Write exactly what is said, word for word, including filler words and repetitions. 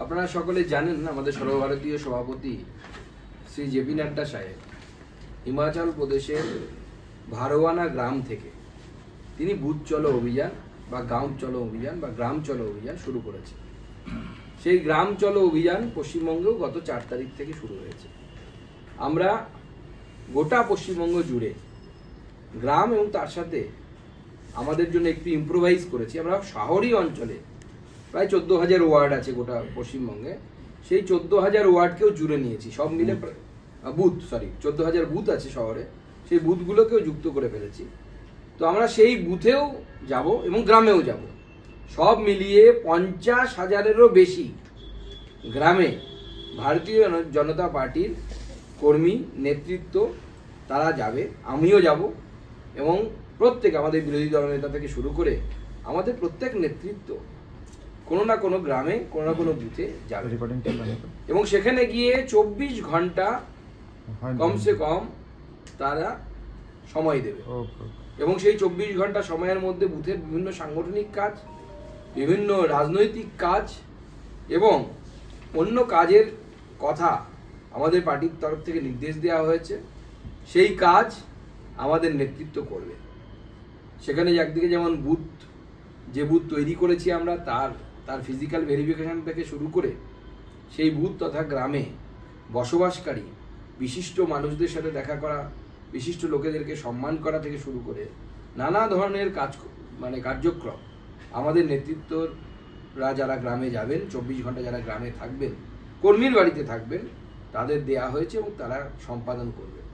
আপনারা সকলে জানেন আমাদের সর্বভারতীয় সভাপতি শ্রী জেপি নাড্ডা সাহেব হিমাচল প্রদেশের ভারওয়ানা গ্রাম থেকে তিনি বুথ চলো অভিযান বা গাঁও চলো অভিযান বা গ্রাম চলো অভিযান শুরু করেছে। সেই গ্রাম চলো অভিযান পশ্চিমবঙ্গেও গত চার তারিখ থেকে শুরু হয়েছে। আমরা গোটা পশ্চিমবঙ্গ জুড়ে গ্রাম এবং তার সাথে আমাদের জন্য একটু ইম্প্রোভাইজ করেছি। আমরা শহরী অঞ্চলে প্রায় চোদ্দ হাজার ওয়ার্ড আছে গোটা পশ্চিমবঙ্গে, সেই চোদ্দ হাজার ওয়ার্ডকেও জুড়ে নিয়েছি সব মিলে। বুথ সরি চোদ্দ হাজার বুথ আছে শহরে, সেই বুথগুলোকেও যুক্ত করে ফেলেছি। তো আমরা সেই বুথেও যাব এবং গ্রামেও যাব, সব মিলিয়ে পঞ্চাশ হাজারেরও বেশি গ্রামে ভারতীয় জনতা পার্টির কর্মী নেতৃত্ব তারা যাবে, আমিও যাব এবং প্রত্যেক আমাদের বিরোধী দলনেতা থেকে শুরু করে আমাদের প্রত্যেক নেতৃত্ব কোনো না কোনো গ্রামে কোনো না কোনো বুথে যাবে এবং সেখানে গিয়ে চব্বিশ ঘন্টা কমসে কম তারা সময় দেবে এবং সেই চব্বিশ ঘন্টা সময়ের মধ্যে বুথের বিভিন্ন সাংগঠনিক কাজ, বিভিন্ন রাজনৈতিক কাজ এবং অন্য কাজের কথা আমাদের পার্টির তরফ থেকে নির্দেশ দেওয়া হয়েছে। সেই কাজ আমাদের নেতৃত্ব করবে। সেখানে একদিকে যেমন বুথ যে বুথ তৈরি করেছি আমরা তার তার ফিজিক্যাল ভেরিফিকেশন থেকে শুরু করে সেই বুথ তথা গ্রামে বসবাসকারী বিশিষ্ট মানুষদের সাথে দেখা করা, বিশিষ্ট লোকেদেরকে সম্মান করা থেকে শুরু করে নানা ধরনের কাজ মানে কার্যক্রম আমাদের নেতৃত্বরা যারা গ্রামে যাবেন, চব্বিশ ঘন্টা যারা গ্রামে থাকবেন, কর্মীর বাড়িতে থাকবেন, তাদের দেয়া হয়েছে এবং তারা সম্পাদন করবে।